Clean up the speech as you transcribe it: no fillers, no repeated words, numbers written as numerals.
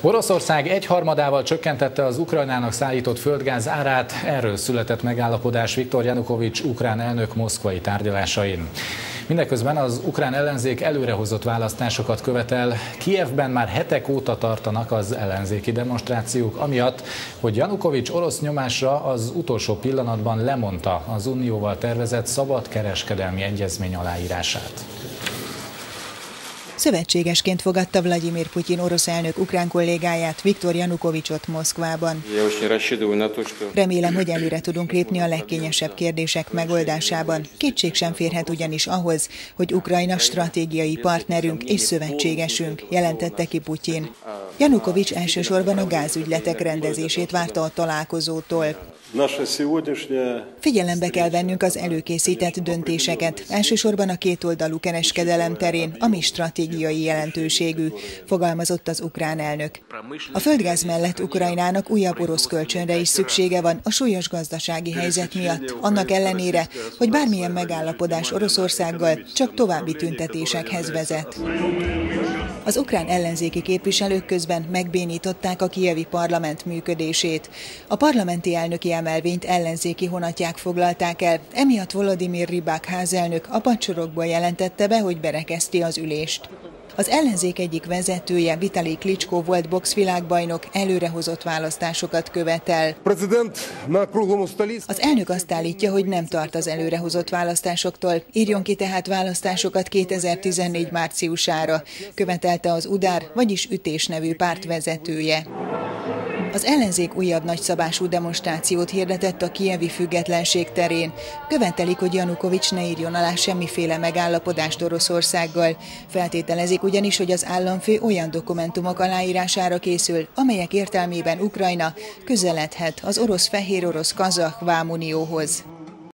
Oroszország egyharmadával csökkentette az Ukrajnának szállított földgáz árát, erről született megállapodás Viktor Janukovics ukrán elnök moszkvai tárgyalásain. Mindeközben az ukrán ellenzék előrehozott választásokat követel. Kijevben már hetek óta tartanak az ellenzéki demonstrációk, amiatt, hogy Janukovics orosz nyomásra az utolsó pillanatban lemondta az unióval tervezett szabad kereskedelmi egyezmény aláírását. Szövetségesként fogadta Vladimir Putyin orosz elnök ukrán kollégáját, Viktor Janukovicsot Moszkvában. Remélem, hogy előre tudunk lépni a legkényesebb kérdések megoldásában. Kétség sem férhet ugyanis ahhoz, hogy Ukrajna stratégiai partnerünk és szövetségesünk, jelentette ki Putyin. Janukovics elsősorban a gázügyletek rendezését várta a találkozótól. Figyelembe kell vennünk az előkészített döntéseket, elsősorban a kétoldalú kereskedelem terén, ami stratégiai jelentőségű, fogalmazott az ukrán elnök. A földgáz mellett Ukrajnának újabb orosz kölcsönre is szüksége van a súlyos gazdasági helyzet miatt, annak ellenére, hogy bármilyen megállapodás Oroszországgal csak további tüntetésekhez vezet. Az ukrán ellenzéki képviselők közben megbénították a kijevi parlament működését. A parlamenti elnöki emelvényt ellenzéki honatják foglalták el, emiatt Volodymyr Rybak házelnök a padsorokból jelentette be, hogy berekezti az ülést. Az ellenzék egyik vezetője, Vitali Klitschko volt boxvilágbajnok, előrehozott választásokat követel. Az elnök azt állítja, hogy nem tart az előrehozott választásoktól, írjon ki tehát választásokat 2014 márciusára, követelte az Udár, vagyis Ütés nevű párt vezetője. Az ellenzék újabb nagyszabású demonstrációt hirdetett a kijevi függetlenség terén. Követelik, hogy Janukovics ne írjon alá semmiféle megállapodást Oroszországgal. Feltételezik ugyanis, hogy az államfő olyan dokumentumok aláírására készül, amelyek értelmében Ukrajna közeledhet az orosz-fehérorosz-kazah vámunióhoz.